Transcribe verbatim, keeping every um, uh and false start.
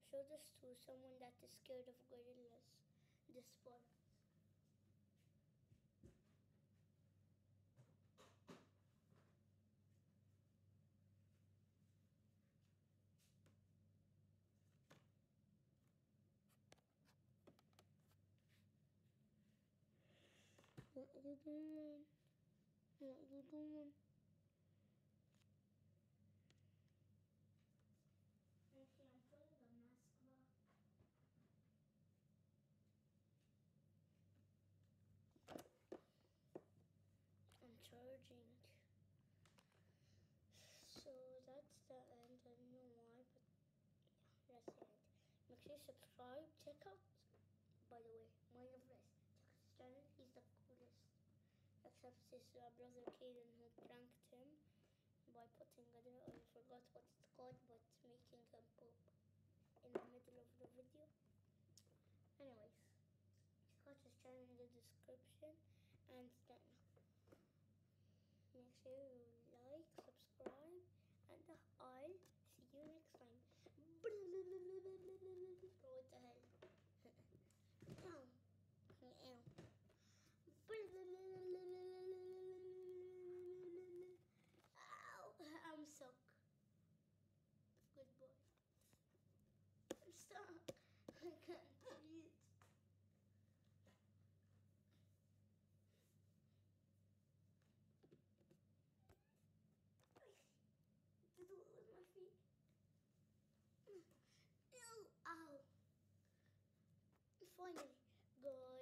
show this to someone that is scared of gorillas. This part. What are you doing? What are you doing? Actually, I'm putting the mask back. I'm charging. So that's the end. I don't know why, but yeah, that's the end. Make sure you subscribe. Check out, by the way, Mind of Rest. Check out his channel. He's the coolest. Except his uh, brother Kaden, who pranked him by putting, I don't know, I forgot what it's called, but making him poop in the middle of the video. Anyways, check out his channel in the description, and then make sure you like, subscribe, and I'll see you next time. What the hell? Ow. Ow, I'm stuck. Good boy. I'm stuck. I can't breathe. To do it with my feet. Ew, ow. Finally, good.